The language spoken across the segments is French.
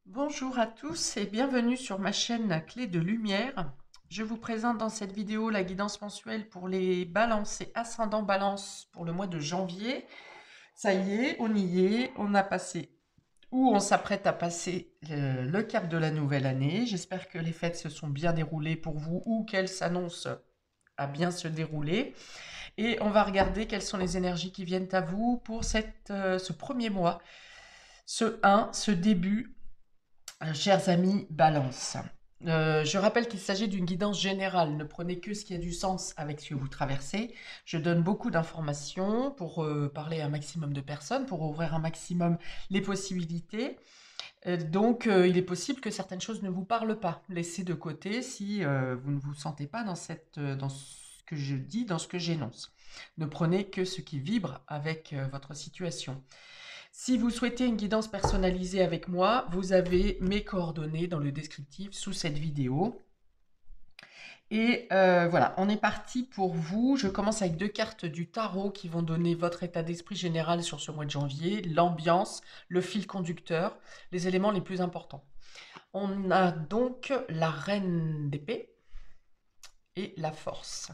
Bonjour à tous et bienvenue sur ma chaîne Clé de Lumière. Je vous présente dans cette vidéo la guidance mensuelle pour les balances et ascendant balance pour le mois de janvier. Ça y est, on y est, on a passé ou on s'apprête à passer le cap de la nouvelle année. J'espère que les fêtes se sont bien déroulées pour vous ou qu'elles s'annoncent à bien se dérouler. Et on va regarder quelles sont les énergies qui viennent à vous pour ce premier mois, ce début. Chers amis, balance. Je rappelle qu'il s'agit d'une guidance générale. Ne prenez que ce qui a du sens avec ce que vous traversez. Je donne beaucoup d'informations pour parler à un maximum de personnes, pour ouvrir un maximum les possibilités. Donc, il est possible que certaines choses ne vous parlent pas. Laissez de côté si vous ne vous sentez pas dans ce que je dis, dans ce que j'énonce. Ne prenez que ce qui vibre avec votre situation. Si vous souhaitez une guidance personnalisée avec moi, vous avez mes coordonnées dans le descriptif sous cette vidéo. Et voilà, on est parti pour vous. Je commence avec 2 cartes du tarot qui vont donner votre état d'esprit général sur ce mois de janvier, l'ambiance, le fil conducteur, les éléments les plus importants. On a donc la reine d'épée et la force.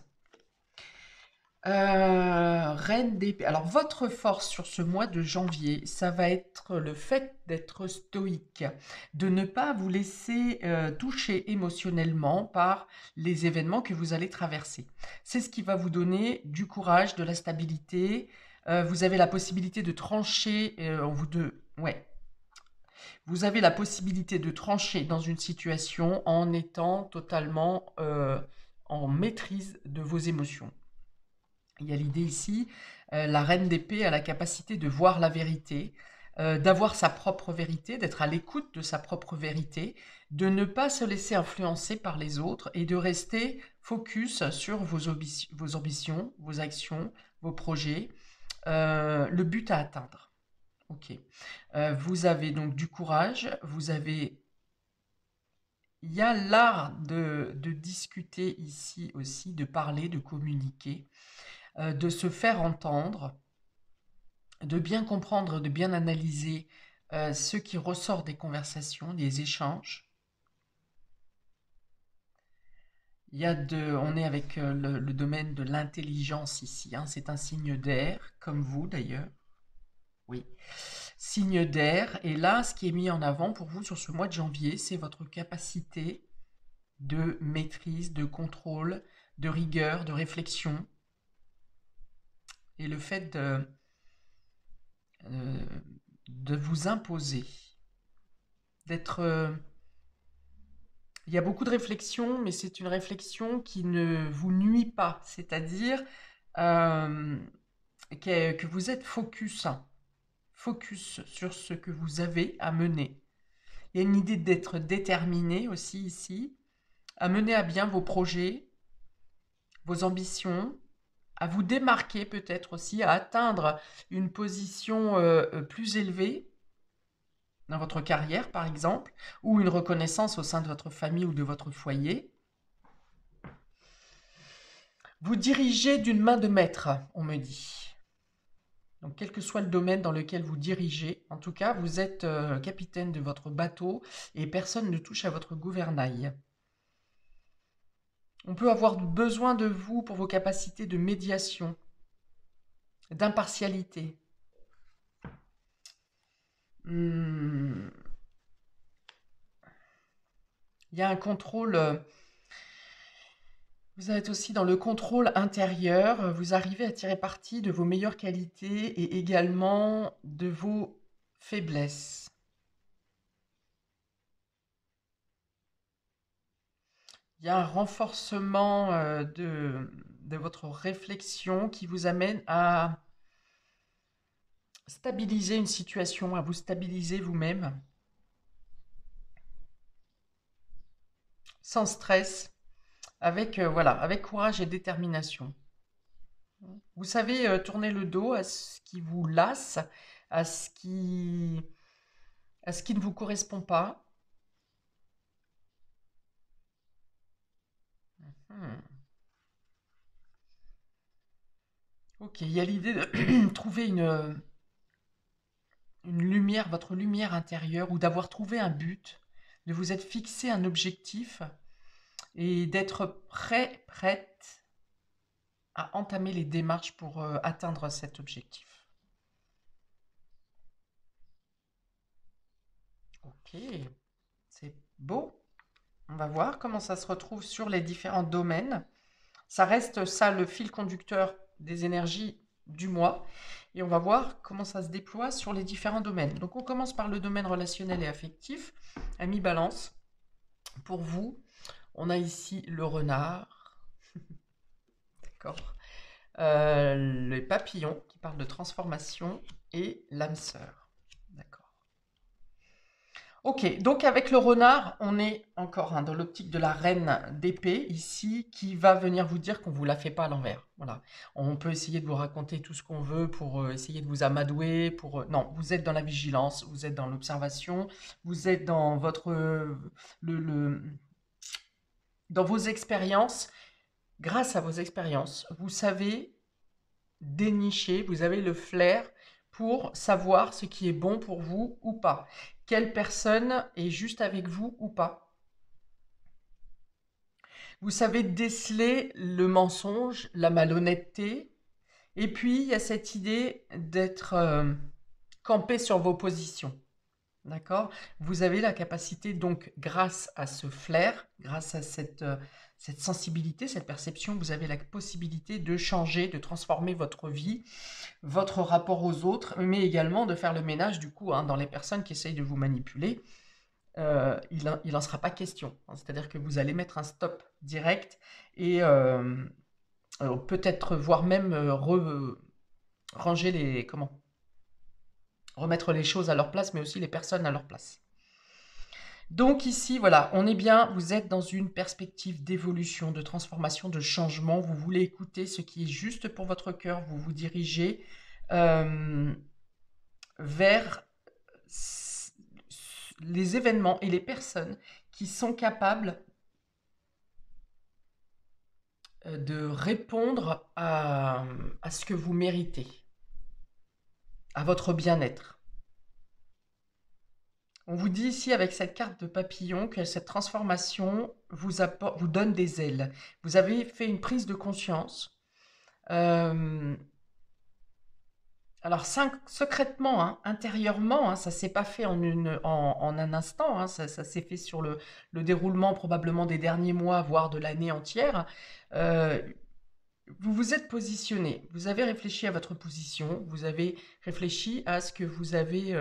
Reine d'épée. Alors, votre force sur ce mois de janvier, ça va être le fait d'être stoïque, de ne pas vous laisser toucher émotionnellement par les événements que vous allez traverser. C'est ce qui va vous donner du courage, de la stabilité. Vous avez la possibilité de trancher, ouais, vous avez la possibilité de trancher dans une situation en étant totalement en maîtrise de vos émotions. Il y a l'idée ici, la reine d'épée a la capacité de voir la vérité, d'avoir sa propre vérité, d'être à l'écoute de sa propre vérité, de ne pas se laisser influencer par les autres et de rester focus sur vos ambitions, vos actions, vos projets, le but à atteindre. Ok. Vous avez donc du courage, il y a l'art de discuter ici aussi, de parler, de communiquer, de se faire entendre, de bien comprendre, de bien analyser ce qui ressort des conversations, des échanges. On est avec le domaine de l'intelligence ici, hein, c'est un signe d'air, comme vous d'ailleurs. Oui, signe d'air. Et là, ce qui est mis en avant pour vous sur ce mois de janvier, c'est votre capacité de maîtrise, de contrôle, de rigueur, de réflexion. Et le fait euh, de vous imposer, d'être il y a beaucoup de réflexion, mais c'est une réflexion qui ne vous nuit pas, c'est-à-dire euh, que vous êtes focus sur ce que vous avez à mener. Il y a une idée d'être déterminé aussi ici, à mener à bien vos projets, vos ambitions, à vous démarquer peut-être aussi, à atteindre une position plus élevée dans votre carrière par exemple, ou une reconnaissance au sein de votre famille ou de votre foyer. Vous dirigez d'une main de maître, on me dit. Donc, quel que soit le domaine dans lequel vous dirigez, en tout cas, vous êtes capitaine de votre bateau et personne ne touche à votre gouvernail. On peut avoir besoin de vous pour vos capacités de médiation, d'impartialité. Hmm. Il y a un contrôle. Vous êtes aussi dans le contrôle intérieur. Vous arrivez à tirer parti de vos meilleures qualités et également de vos faiblesses. Il y a un renforcement de votre réflexion qui vous amène à stabiliser une situation, à vous stabiliser vous-même, sans stress, avec, voilà, avec courage et détermination. Vous savez tourner le dos à ce qui vous lasse, à ce qui, à ce qui ne vous correspond pas. Hmm. Ok, il y a l'idée de trouver une lumière, votre lumière intérieure, ou d'avoir trouvé un but, de vous être fixé un objectif et d'être prêt, prête à entamer les démarches pour atteindre cet objectif. Ok, c'est beau. On va voir comment ça se retrouve sur les différents domaines. Ça reste ça le fil conducteur des énergies du mois. Et on va voir comment ça se déploie sur les différents domaines. Donc on commence par le domaine relationnel et affectif. Ami Balance, pour vous, on a ici le renard, d'accord, le papillon qui parle de transformation et l'âme sœur. D'accord. Ok, donc avec le renard, on est encore dans l'optique de la reine d'épée ici, qui va venir vous dire qu'on ne vous la fait pas à l'envers. Voilà. On peut essayer de vous raconter tout ce qu'on veut pour essayer de vous amadouer. Non, vous êtes dans la vigilance, vous êtes dans l'observation, vous êtes dans votre dans vos expériences. Grâce à vos expériences, vous savez dénicher, vous avez le flair pour savoir ce qui est bon pour vous ou pas. Quelle personne est juste avec vous ou pas. Vous savez déceler le mensonge, la malhonnêteté. Et puis, il y a cette idée d'être campé sur vos positions. D'accord? Vous avez la capacité, donc, grâce à ce flair, grâce à cette sensibilité, cette perception, vous avez la possibilité de changer, de transformer votre vie, votre rapport aux autres, mais également de faire le ménage, du coup, dans les personnes qui essayent de vous manipuler. Il n'en sera pas question. C'est-à-dire que vous allez mettre un stop direct et peut-être, voire même ranger remettre les choses à leur place, mais aussi les personnes à leur place. Donc ici, voilà, on est bien, vous êtes dans une perspective d'évolution, de transformation, de changement. Vous voulez écouter ce qui est juste pour votre cœur, vous vous dirigez vers les événements et les personnes qui sont capables de répondre à ce que vous méritez, à votre bien-être. On vous dit ici avec cette carte de papillon que cette transformation vous donne des ailes. Vous avez fait une prise de conscience. Alors secrètement, intérieurement, ça ne s'est pas fait en un instant, ça s'est fait sur le déroulement probablement des derniers mois, voire de l'année entière. Vous vous êtes positionné, vous avez réfléchi à votre position, vous avez réfléchi à ce que vous avez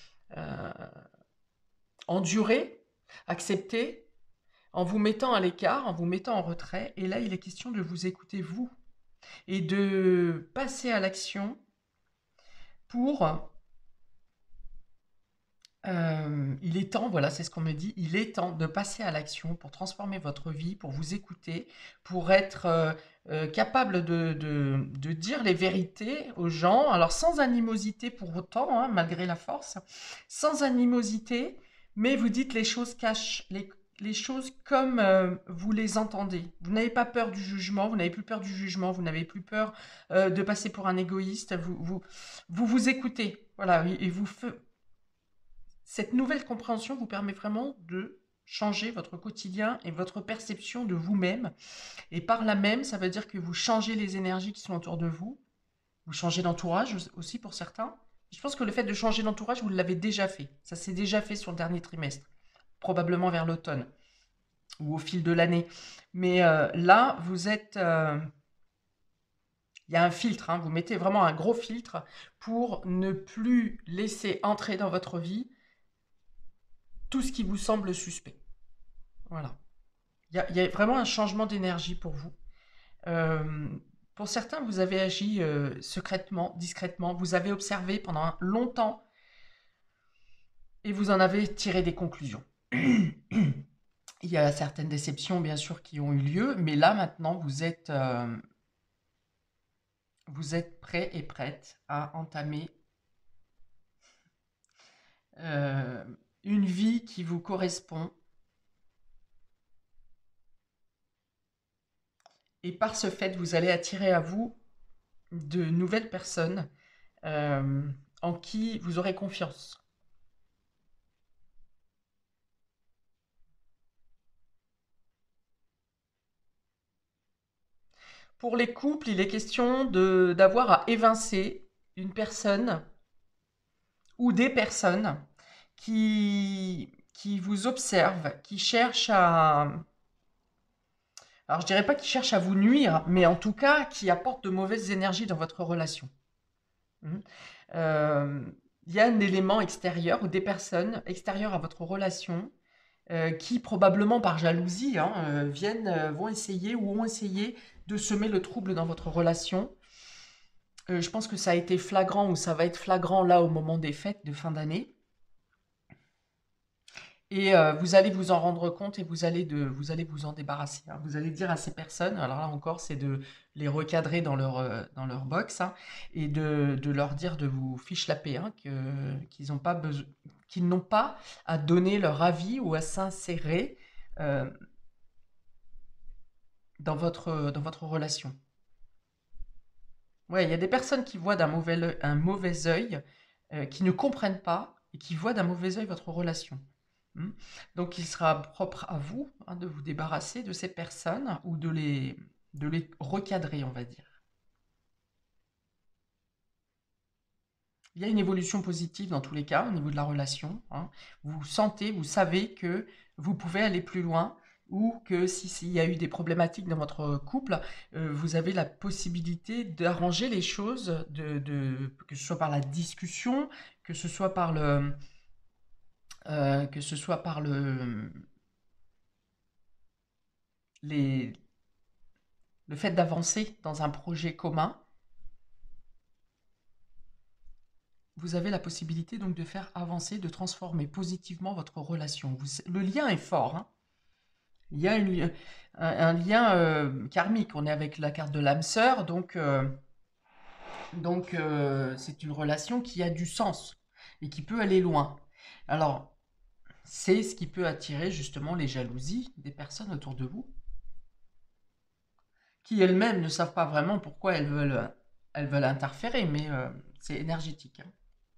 enduré, accepté, en vous mettant à l'écart, en vous mettant en retrait. Et là, il est question de vous écouter, vous, et de passer à l'action pour... il est temps, voilà, c'est ce qu'on me dit, il est temps de passer à l'action pour transformer votre vie, pour vous écouter, pour être capable de dire les vérités aux gens, alors sans animosité pour autant, malgré la force, sans animosité, mais vous dites les choses les choses comme vous les entendez. Vous n'avez pas peur du jugement, vous n'avez plus peur du jugement, vous n'avez plus peur de passer pour un égoïste, vous écoutez, voilà, et cette nouvelle compréhension vous permet vraiment de changer votre quotidien et votre perception de vous-même. Et par là même, ça veut dire que vous changez les énergies qui sont autour de vous. Vous changez d'entourage aussi pour certains. Je pense que le fait de changer d'entourage, vous l'avez déjà fait. Ça s'est déjà fait sur le dernier trimestre, probablement vers l'automne ou au fil de l'année. Mais là, vous êtes... il y a un filtre, vous mettez vraiment un gros filtre pour ne plus laisser entrer dans votre vie tout ce qui vous semble suspect. Voilà. Il y a vraiment un changement d'énergie pour vous. Euh, pour certains, vous avez agi secrètement, discrètement. Vous avez observé pendant longtemps et vous en avez tiré des conclusions. Il y a certaines déceptions, bien sûr, qui ont eu lieu, mais là, maintenant, vous êtes prêt et prête à entamer une vie qui vous correspond. Et par ce fait, vous allez attirer à vous de nouvelles personnes en qui vous aurez confiance. Pour les couples, il est question d'avoir à évincer une personne ou des personnes qui vous observent, qui cherchent à... Alors, je dirais pas qui cherchent à vous nuire, mais en tout cas, qui apportent de mauvaises énergies dans votre relation. Mhm. Euh, Il y a un élément extérieur ou des personnes extérieures à votre relation qui, probablement par jalousie, hein, vont essayer ou ont essayé de semer le trouble dans votre relation. Je pense que ça a été flagrant ou ça va être flagrant là au moment des fêtes de fin d'année. Et vous allez vous en rendre compte et vous allez vous en débarrasser, hein. Vous allez dire à ces personnes, alors là encore, c'est de les recadrer dans leur box, hein, et de leur dire de vous fiche la paix, hein, qu'ils n'ont pas besoin, qu'ils n'ont pas à donner leur avis ou à s'insérer euh, dans votre relation. Ouais, il y a des personnes qui voient un mauvais œil, qui ne comprennent pas et qui voient d'un mauvais œil votre relation. Hmm. Donc, il sera propre à vous, hein, de vous débarrasser de ces personnes ou de les recadrer, on va dire. Il y a une évolution positive dans tous les cas au niveau de la relation, hein. Vous sentez, vous savez que vous pouvez aller plus loin ou que s'il y a eu des problématiques dans votre couple, vous avez la possibilité d'arranger les choses, que ce soit par la discussion, que ce soit par que ce soit par les, le fait d'avancer dans un projet commun. Vous avez la possibilité donc de faire avancer, de transformer positivement votre relation. Le lien est fort, hein. Il y a un lien karmique. On est avec la carte de l'âme sœur, c'est une relation qui a du sens et qui peut aller loin. Alors, c'est ce qui peut attirer justement les jalousies des personnes autour de vous, qui elles-mêmes ne savent pas vraiment pourquoi elles veulent interférer, mais c'est énergétique, hein.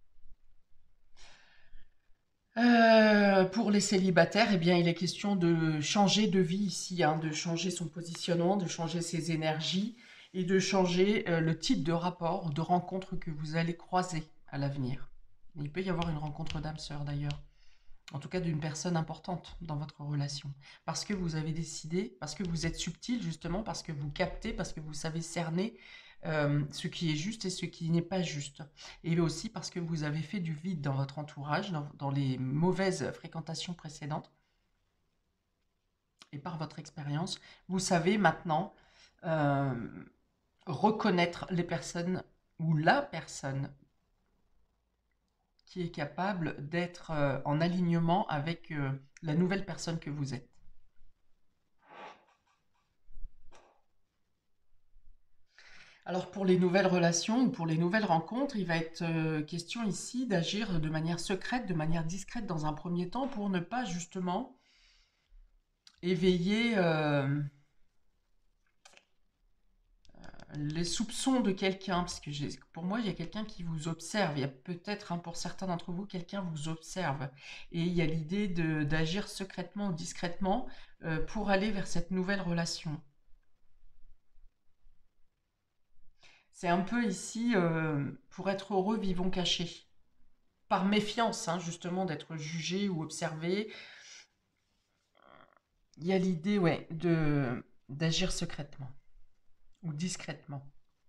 Pour les célibataires, eh bien, il est question de changer de vie ici, hein, de changer son positionnement, de changer ses énergies et de changer le type de rapport, de rencontre que vous allez croiser à l'avenir. Il peut y avoir une rencontre d'âme sœur d'ailleurs, en tout cas d'une personne importante dans votre relation, parce que vous avez décidé, parce que vous êtes subtil justement, parce que vous captez, parce que vous savez cerner ce qui est juste et ce qui n'est pas juste. Et aussi parce que vous avez fait du vide dans votre entourage, dans les mauvaises fréquentations précédentes, et par votre expérience, vous savez maintenant euh, reconnaître les personnes ou la personne qui est capable d'être en alignement avec la nouvelle personne que vous êtes. Alors pour les nouvelles relations ou pour les nouvelles rencontres, il va être question ici d'agir de manière secrète, de manière discrète dans un premier temps pour ne pas justement éveiller les soupçons de quelqu'un, parce que pour moi, il y a quelqu'un qui vous observe. Il y a peut-être, hein, pour certains d'entre vous, quelqu'un vous observe. Et il y a l'idée d'agir secrètement ou discrètement pour aller vers cette nouvelle relation. C'est un peu ici, pour être heureux, vivons cachés. Par méfiance, hein, justement, d'être jugé ou observé. Il y a l'idée, ouais, d'agir secrètement ou discrètement.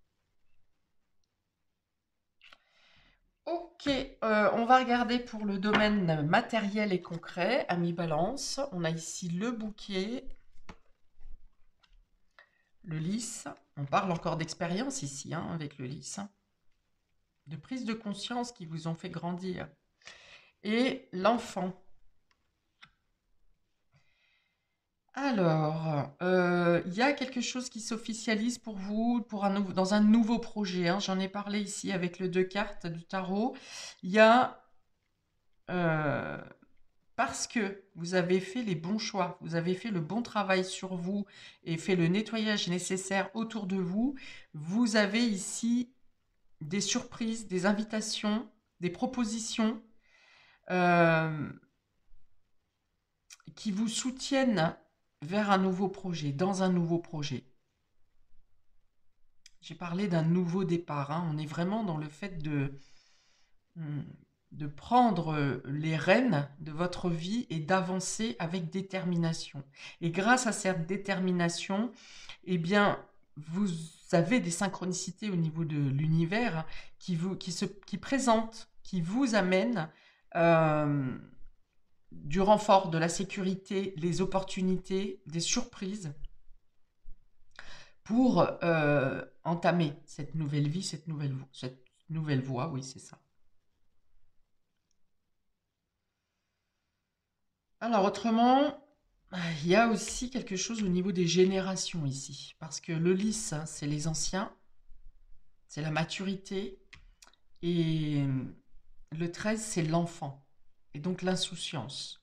Ok, on va regarder pour le domaine matériel et concret, ami Balance. On a ici le bouquet, le lys. On parle encore d'expérience ici, hein, avec le lys, hein. De prise de conscience qui vous ont fait grandir. Et l'enfant. Alors, il y a quelque chose qui s'officialise pour vous dans un nouveau projet, hein. J'en ai parlé ici avec le 2 cartes du tarot. Il y a, euh, parce que vous avez fait les bons choix, vous avez fait le bon travail sur vous et fait le nettoyage nécessaire autour de vous, vous avez ici des surprises, des invitations des propositions euh, qui vous soutiennent vers un nouveau projet, dans un nouveau projet. J'ai parlé d'un nouveau départ, hein. On est vraiment dans le fait de prendre les rênes de votre vie et d'avancer avec détermination. Et grâce à cette détermination, eh bien, vous avez des synchronicités au niveau de l'univers qui présentent, qui vous amènent euh, du renfort, de la sécurité, les opportunités, des surprises pour entamer cette nouvelle vie, cette nouvelle voie, oui, c'est ça. Alors autrement, il y a aussi quelque chose au niveau des générations ici, parce que le lys, hein, c'est les anciens, c'est la maturité, et le 13, c'est l'enfant, et donc l'insouciance.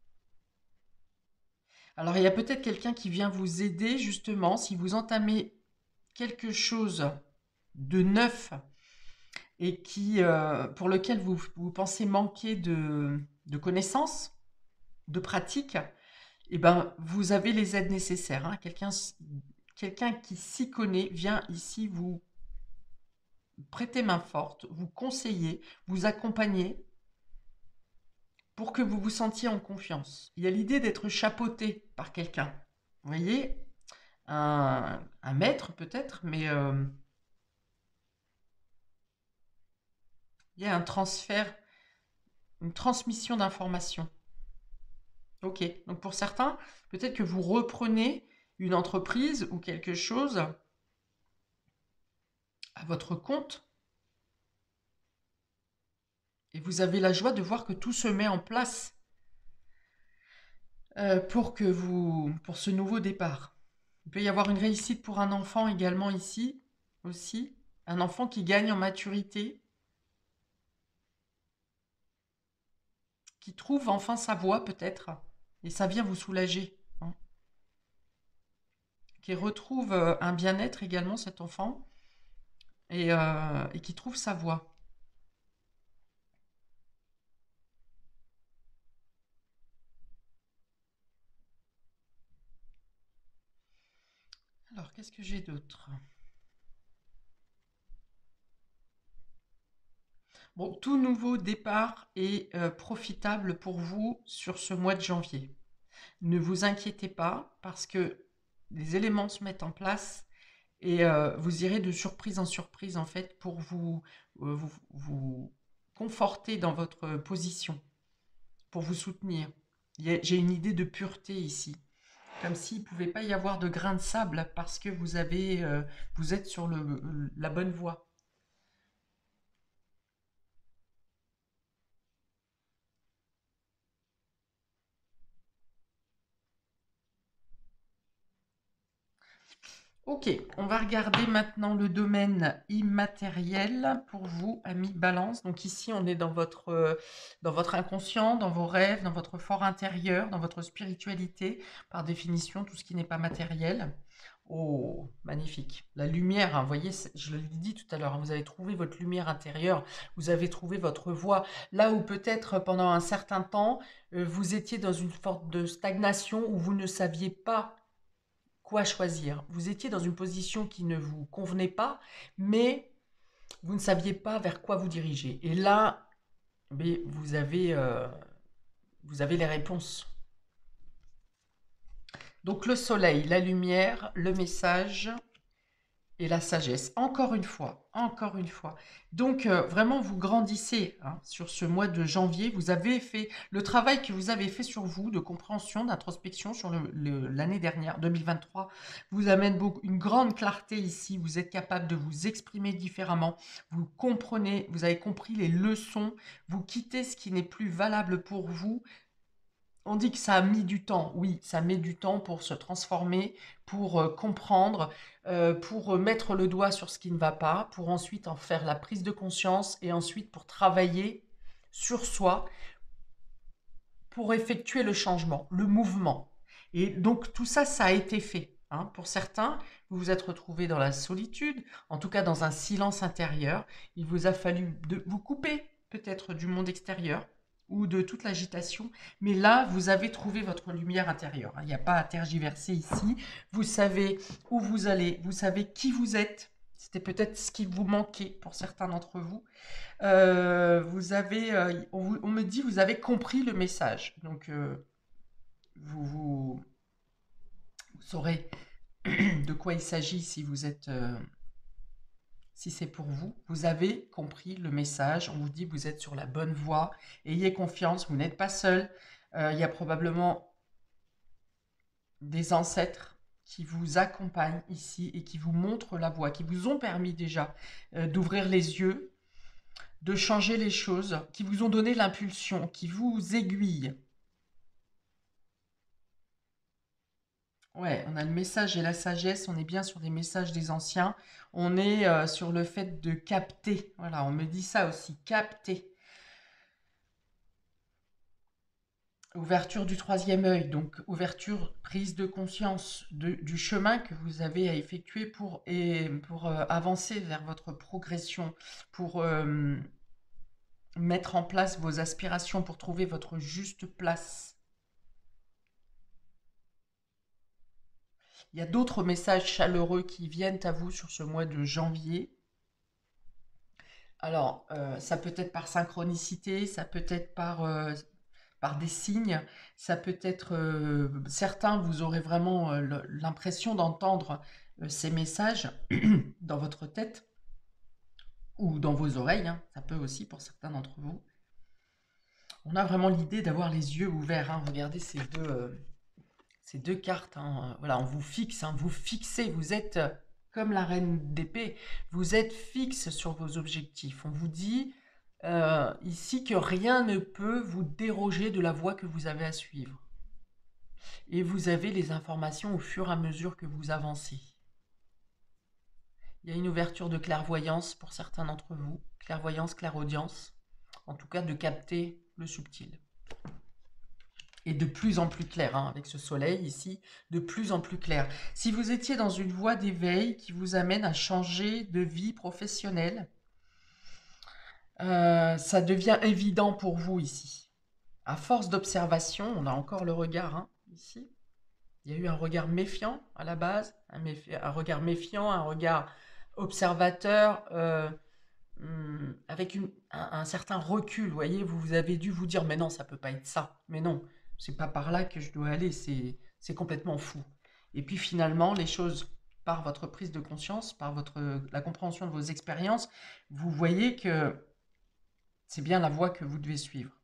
Alors il y a peut-être quelqu'un qui vient vous aider justement si vous entamez quelque chose de neuf et pour lequel vous pensez manquer de connaissances, de pratiques, eh ben, vous avez les aides nécessaires, hein. Quelqu'un qui s'y connaît vient ici vous prêter main forte, vous conseiller, vous accompagner pour que vous vous sentiez en confiance. Il y a l'idée d'être chapeauté par quelqu'un. Vous voyez, un maître peut-être, mais il y a un transfert, une transmission d'informations. Ok, donc pour certains, peut-être que vous reprenez une entreprise ou quelque chose à votre compte et vous avez la joie de voir que tout se met en place pour ce nouveau départ. Il peut y avoir une réussite pour un enfant également ici aussi, un enfant qui gagne en maturité, qui trouve enfin sa voie peut-être, et ça vient vous soulager, hein. Qui retrouve un bien-être également cet enfant et qui trouve sa voie. Alors, qu'est-ce que j'ai d'autre? Bon, tout nouveau départ est profitable pour vous sur ce mois de janvier. Ne vous inquiétez pas parce que les éléments se mettent en place et vous irez de surprise en surprise en fait pour vous conforter dans votre position, pour vous soutenir. J'ai une idée de pureté ici, comme s'il ne pouvait pas y avoir de grains de sable parce que vous êtes sur la bonne voie. Ok, on va regarder maintenant le domaine immatériel pour vous, amis Balance. Donc ici, on est dans votre inconscient, dans vos rêves, dans votre fort intérieur, dans votre spiritualité, par définition, tout ce qui n'est pas matériel. Oh, magnifique. La lumière, hein, vous voyez, je l'ai dit tout à l'heure, hein, vous avez trouvé votre lumière intérieure, vous avez trouvé votre voie. Là où peut-être pendant un certain temps, vous étiez dans une sorte de stagnation où vous ne saviez pas quoi choisir. Vous étiez dans une position qui ne vous convenait pas, mais vous ne saviez pas vers quoi vous diriger. Et là, mais vous avez les réponses. Donc le soleil, la lumière, le message et la sagesse. Encore une fois, encore une fois. Donc vraiment, vous grandissez hein, sur ce mois de janvier. Vous avez fait le travail que vous avez fait sur vous de compréhension, d'introspection sur l'année dernière, 2023, vous amène une grande clarté ici. Vous êtes capable de vous exprimer différemment. Vous comprenez, vous avez compris les leçons. Vous quittez ce qui n'est plus valable pour vous. On dit que ça a mis du temps. Oui, ça met du temps pour se transformer, pour comprendre, pour mettre le doigt sur ce qui ne va pas, pour ensuite en faire la prise de conscience et ensuite pour travailler sur soi, pour effectuer le changement, le mouvement. Et donc tout ça, ça a été fait, hein. Pour certains, vous vous êtes retrouvés dans la solitude, en tout cas dans un silence intérieur. Il vous a fallu vous couper peut-être du monde extérieur ou de toute l'agitation. Mais là, vous avez trouvé votre lumière intérieure. Il n'y a pas à tergiverser ici. Vous savez où vous allez, vous savez qui vous êtes. C'était peut-être ce qui vous manquait pour certains d'entre vous. On me dit, vous avez compris le message. Donc, vous saurez de quoi il s'agit si vous êtes, si c'est pour vous. Vous avez compris le message. On vous dit, vous êtes sur la bonne voie. Ayez confiance, vous n'êtes pas seul. Il y a probablement des ancêtres qui vous accompagnent ici et qui vous montrent la voie, qui vous ont permis déjà d'ouvrir les yeux, de changer les choses, qui vous ont donné l'impulsion, qui vous aiguillent. Ouais, on a le message et la sagesse, on est bien sur des messages des anciens, on est sur le fait de capter, voilà, on me dit ça aussi, capter. Ouverture du troisième œil, donc ouverture, prise de conscience du chemin que vous avez à effectuer pour avancer vers votre progression, pour mettre en place vos aspirations, pour trouver votre juste place. Il y a d'autres messages chaleureux qui viennent à vous sur ce mois de janvier. Alors, ça peut être par synchronicité, ça peut être par des signes, ça peut être... certains, vous aurez vraiment l'impression d'entendre ces messages dans votre tête ou dans vos oreilles, hein, ça peut aussi pour certains d'entre vous. On a vraiment l'idée d'avoir les yeux ouverts, hein. Regardez ces deux cartes, hein. Voilà, on vous fixe, hein, vous fixez, vous êtes comme la reine d'épée, vous êtes fixe sur vos objectifs. On vous dit ici que rien ne peut vous déroger de la voie que vous avez à suivre. Et vous avez les informations au fur et à mesure que vous avancez. Il y a une ouverture de clairvoyance pour certains d'entre vous, clairvoyance, clairaudience, en tout cas de capter le subtil. Et de plus en plus clair, hein, avec ce soleil ici, de plus en plus clair. Si vous étiez dans une voie d'éveil qui vous amène à changer de vie professionnelle, ça devient évident pour vous ici. À force d'observation, on a encore le regard, hein, ici. Il y a eu un regard méfiant à la base, un regard méfiant, un regard observateur, avec un certain recul, vous voyez, vous avez dû vous dire, mais non, ça peut pas être ça, mais non, c'est pas par là que je dois aller, c'est complètement fou. Et puis finalement, les choses, par votre prise de conscience, par la compréhension de vos expériences, vous voyez que c'est bien la voie que vous devez suivre.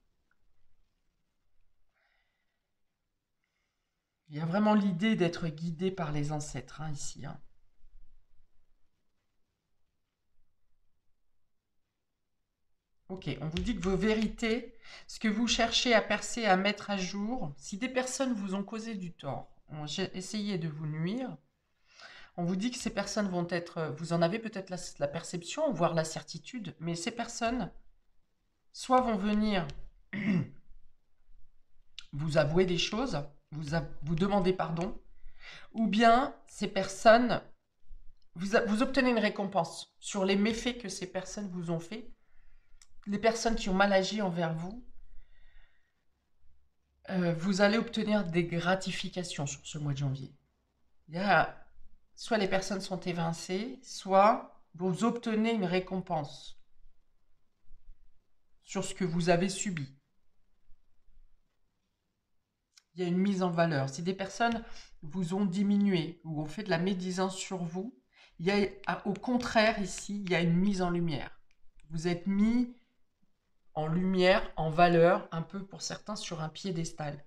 Il y a vraiment l'idée d'être guidé par les ancêtres, hein, ici, hein. Ok, on vous dit que vos vérités, ce que vous cherchez à percer, à mettre à jour, si des personnes vous ont causé du tort, ont essayé de vous nuire, on vous dit que ces personnes vont être, vous en avez peut-être la perception, voire la certitude, mais ces personnes, soit vont venir vous avouer des choses, vous demander pardon, ou bien ces personnes, vous obtenez une récompense sur les méfaits que ces personnes vous ont fait, les personnes qui ont mal agi envers vous, vous allez obtenir des gratifications sur ce mois de janvier. Il y a, soit les personnes sont évincées, soit vous obtenez une récompense sur ce que vous avez subi. Il y a une mise en valeur. Si des personnes vous ont diminué ou ont fait de la médisance sur vous, il y a, au contraire, ici, il y a une mise en lumière. Vous êtes mis en lumière, en valeur, un peu pour certains sur un piédestal.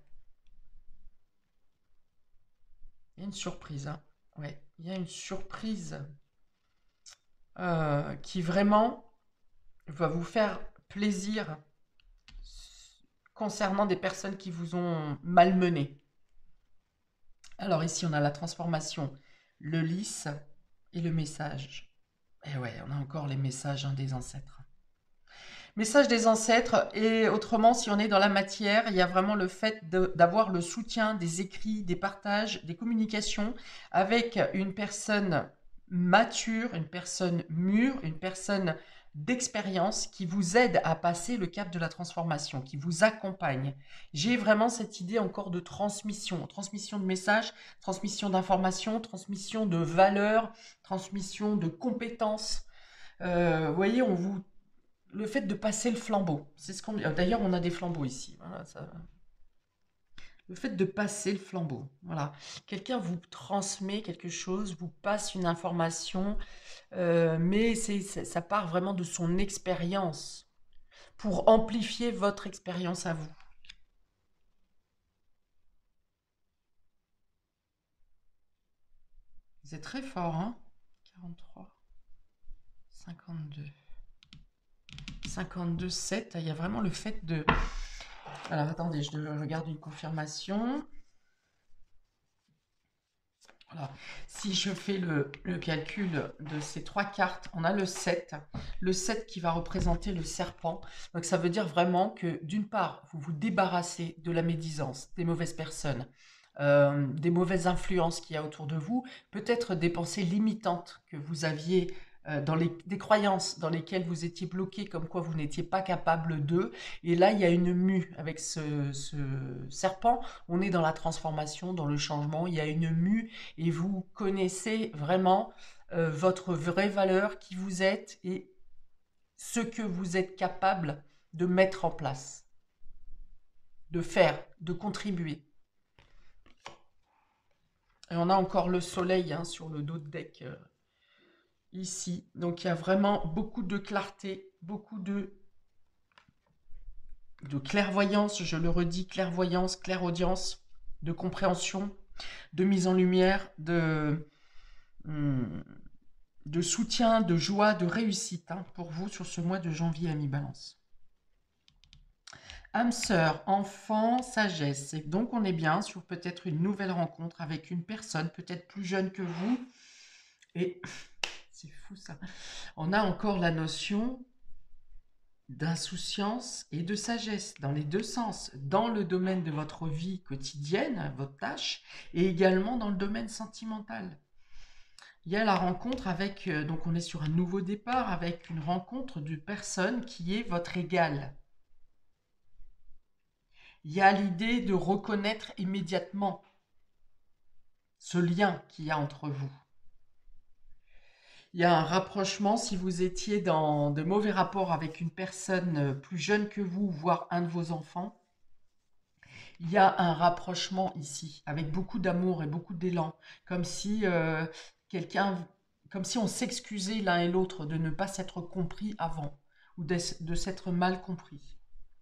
Il y a une surprise, hein. Ouais, il y a une surprise qui vraiment va vous faire plaisir concernant des personnes qui vous ont malmené. Alors ici, on a la transformation, le lys et le message. Et ouais, on a encore les messages, hein, des ancêtres. Message des ancêtres, et autrement, si on est dans la matière, il y a vraiment le fait d'avoir le soutien des écrits, des partages, des communications avec une personne mature, une personne mûre, une personne d'expérience qui vous aident à passer le cap de la transformation, qui vous accompagnent. J'ai vraiment cette idée encore de transmission, transmission de messages, transmission d'informations, transmission de valeurs, transmission de compétences. Vous voyez, le fait de passer le flambeau, c'est ce qu'on. D'ailleurs, on a des flambeaux ici. Voilà, le fait de passer le flambeau, voilà. Quelqu'un vous transmet quelque chose, vous passe une information, mais ça part vraiment de son expérience pour amplifier votre expérience à vous. C'est très fort, hein? 43, 52, 52, 7. Il y a vraiment le fait de... Alors, attendez, je regarde une confirmation. Voilà. Si je fais le calcul de ces trois cartes, on a le 7 qui va représenter le serpent. Donc ça veut dire vraiment que d'une part, vous vous débarrassez de la médisance, des mauvaises personnes, des mauvaises influences qu'il y a autour de vous, peut-être des pensées limitantes que vous aviez des croyances dans lesquelles vous étiez bloqué, comme quoi vous n'étiez pas capable d'eux. Et là, il y a une mue avec ce serpent. On est dans la transformation, dans le changement. Il y a une mue et vous connaissez vraiment votre vraie valeur, qui vous êtes et ce que vous êtes capable de mettre en place, de faire, de contribuer. Et on a encore le soleil sur le dos de deck ici. Donc il y a vraiment beaucoup de clarté, beaucoup de clairvoyance, je le redis, clairvoyance, clairaudience, de compréhension, de mise en lumière, de soutien, de joie, de réussite pour vous sur ce mois de janvier à mi-balance. Âme sœur, enfant, sagesse. Et donc on est bien sur peut-être une nouvelle rencontre avec une personne peut-être plus jeune que vous. Et c'est fou ça. On a encore la notion d'insouciance et de sagesse dans les deux sens, dans le domaine de votre vie quotidienne, votre tâche, et également dans le domaine sentimental. Il y a la rencontre avec, donc on est sur un nouveau départ, avec une rencontre de personne qui est votre égale. Il y a l'idée de reconnaître immédiatement ce lien qu'il y a entre vous. Il y a un rapprochement si vous étiez dans de mauvais rapports avec une personne plus jeune que vous, voire un de vos enfants. Il y a un rapprochement ici, avec beaucoup d'amour et beaucoup d'élan, comme si comme si on s'excusait l'un et l'autre de ne pas s'être compris avant, ou de s'être mal compris.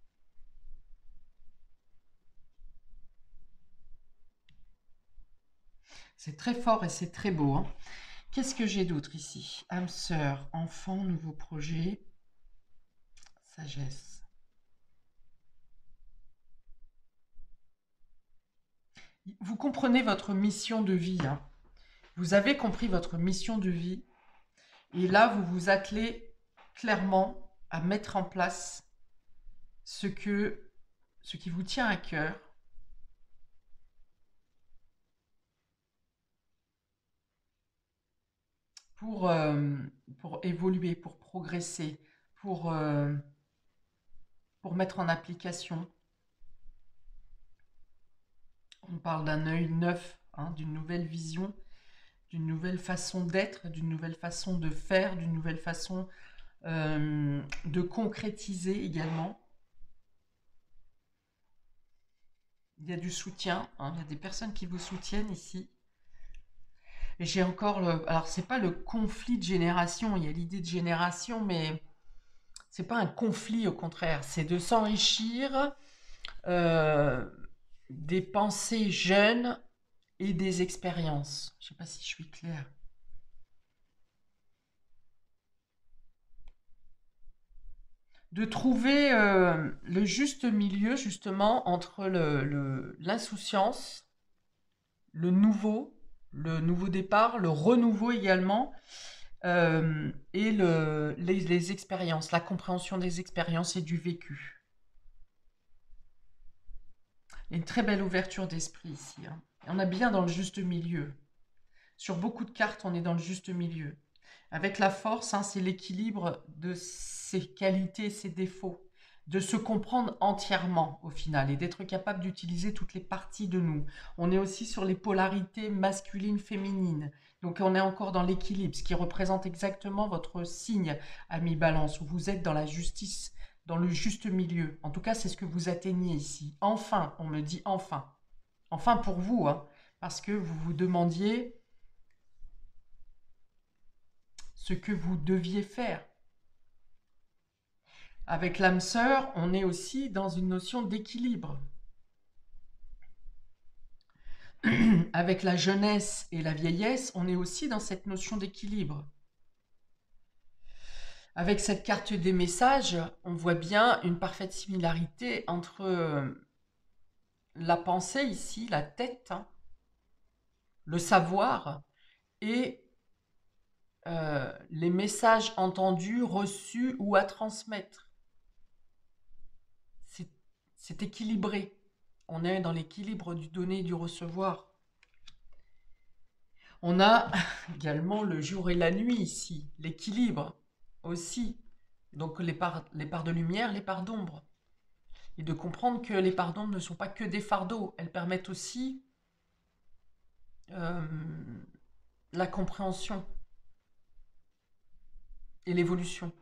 C'est très fort et c'est très beau. Qu'est-ce que j'ai d'autre ici? Âme sœur, enfant, nouveau projet, sagesse. Vous comprenez votre mission de vie. Vous avez compris votre mission de vie. Et là, vous vous attelez clairement à mettre en place ce qui vous tient à cœur. Pour évoluer, pour progresser, pour mettre en application. On parle d'un œil neuf, d'une nouvelle vision, d'une nouvelle façon d'être, d'une nouvelle façon de faire, d'une nouvelle façon de concrétiser également. Il y a du soutien, il y a des personnes qui vous soutiennent ici. Et j'ai encore alors c'est pas le conflit de génération, il y a l'idée de génération, mais c'est pas un conflit, au contraire, c'est de s'enrichir des pensées jeunes et des expériences. Je sais pas si je suis claire. De trouver le juste milieu justement entre l'insouciance, le nouveau départ, le renouveau également, et les expériences, la compréhension des expériences et du vécu. Il y a une très belle ouverture d'esprit ici. On est bien dans le juste milieu. Sur beaucoup de cartes, on est dans le juste milieu. Avec la force, hein, c'est l'équilibre de ses qualités, ses défauts, de se comprendre entièrement au final et d'être capable d'utiliser toutes les parties de nous. On est aussi sur les polarités masculines, féminines. Donc on est encore dans l'équilibre, ce qui représente exactement votre signe, ami Balance, où vous êtes dans la justice, dans le juste milieu. En tout cas, c'est ce que vous atteignez ici. Enfin, on me dit enfin. Enfin pour vous, hein, parce que vous vous demandiez ce que vous deviez faire. Avec l'âme sœur, on est aussi dans une notion d'équilibre. Avec la jeunesse et la vieillesse, on est aussi dans cette notion d'équilibre. Avec cette carte des messages, on voit bien une parfaite similarité entre la pensée ici, la tête, hein, le savoir et les messages entendus, reçus ou à transmettre. C'est équilibré. On est dans l'équilibre du donner et du recevoir. On a également le jour et la nuit ici, l'équilibre aussi. Donc les parts de lumière, les parts d'ombre. Et de comprendre que les parts d'ombre ne sont pas que des fardeaux, elles permettent aussi euh, la compréhension et l'évolution.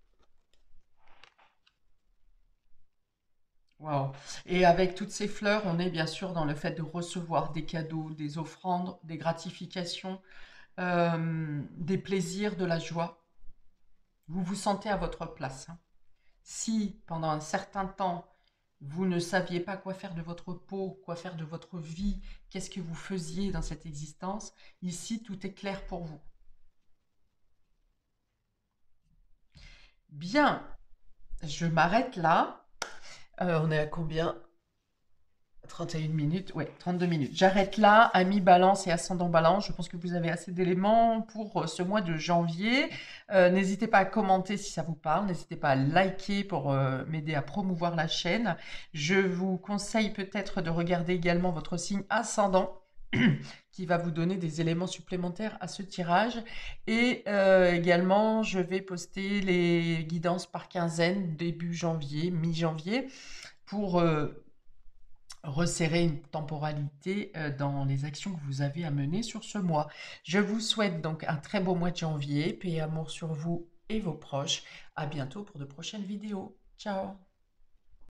Wow. Et avec toutes ces fleurs, on est bien sûr dans le fait de recevoir des cadeaux, des offrandes, des gratifications, des plaisirs, de la joie. Vous vous sentez à votre place, hein. Si pendant un certain temps, vous ne saviez pas quoi faire de votre peau, quoi faire de votre vie, qu'est-ce que vous faisiez dans cette existence, ici tout est clair pour vous. Bien, je m'arrête là. On est à combien? 31 minutes, ouais, 32 minutes. J'arrête là, amis Balance et ascendant Balance. Je pense que vous avez assez d'éléments pour ce mois de janvier. N'hésitez pas à commenter si ça vous parle. N'hésitez pas à liker pour m'aider à promouvoir la chaîne. Je vous conseille peut-être de regarder également votre signe ascendant qui va vous donner des éléments supplémentaires à ce tirage. Et également, je vais poster les guidances par quinzaine, début janvier, mi-janvier, pour resserrer une temporalité dans les actions que vous avez à mener sur ce mois. Je vous souhaite donc un très beau mois de janvier, paix et amour sur vous et vos proches. À bientôt pour de prochaines vidéos. Ciao!